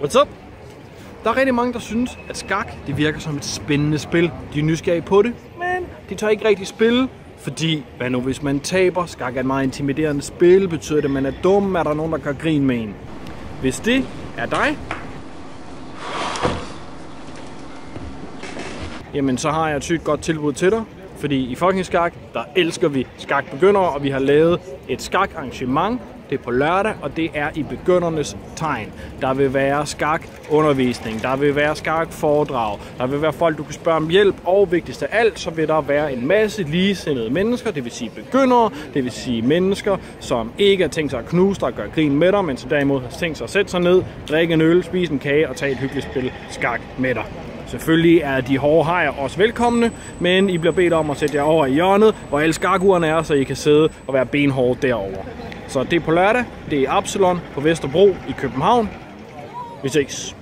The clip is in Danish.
What's up? Der er rigtig mange, der synes, at skak det virker som et spændende spil. De er nysgerrige på det, men de tør ikke rigtig spille. Fordi, hvad nu hvis man taber? Skak er et meget intimiderende spil. Betyder det, at man er dum? Er der nogen, der gør grin med en? Hvis det er dig, jamen så har jeg et sygt godt tilbud til dig. Fordi i Fucking Skak, der elsker vi skakbegyndere, og vi har lavet et skakarrangement. Det er på lørdag, og det er i begyndernes tegn. Der vil være skakundervisning, der vil være skakforedrag, der vil være folk, du kan spørge om hjælp, og vigtigst af alt, så vil der være en masse ligesindede mennesker, det vil sige begyndere, det vil sige mennesker, som ikke har tænkt sig at knuse dig og gøre grin med dig, men som derimod har tænkt sig at sætte sig ned, drikke en øl, spise en kage og tage et hyggeligt spil skak med dig. Selvfølgelig er de hårde hajer også velkomne, men I bliver bedt om at sætte jer over i hjørnet, hvor alle skakugerne er, så I kan sidde og være benhårde derovre. Så det er på lørdag, det er i Absalon på Vesterbro i København. Vi ses.